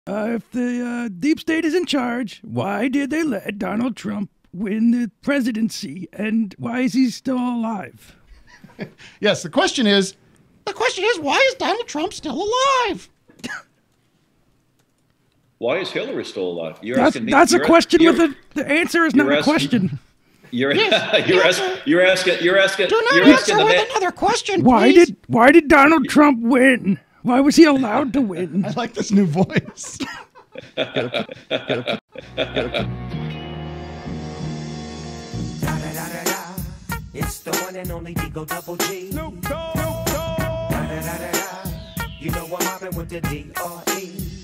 If the deep state is in charge, why did they let Donald Trump win the presidency, and why is he still alive? Yes, the question is, why is Donald Trump still alive? Why is Hillary still alive? That's a question with the answer is not a question. You're asking Another question, why did Donald Trump win? Why was he allowed to win? I like this new voice. It's the one and only Digo Double G. Snoop Dogg. You know I'm mobbing with the D.R.E.